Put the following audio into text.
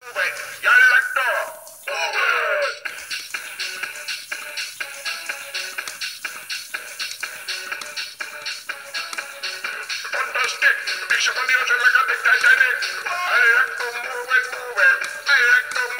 Move it. Y'all let go. Move it. Fantastic. Bishop on the ocean like a big Titanic. I like to move it, move it. I like to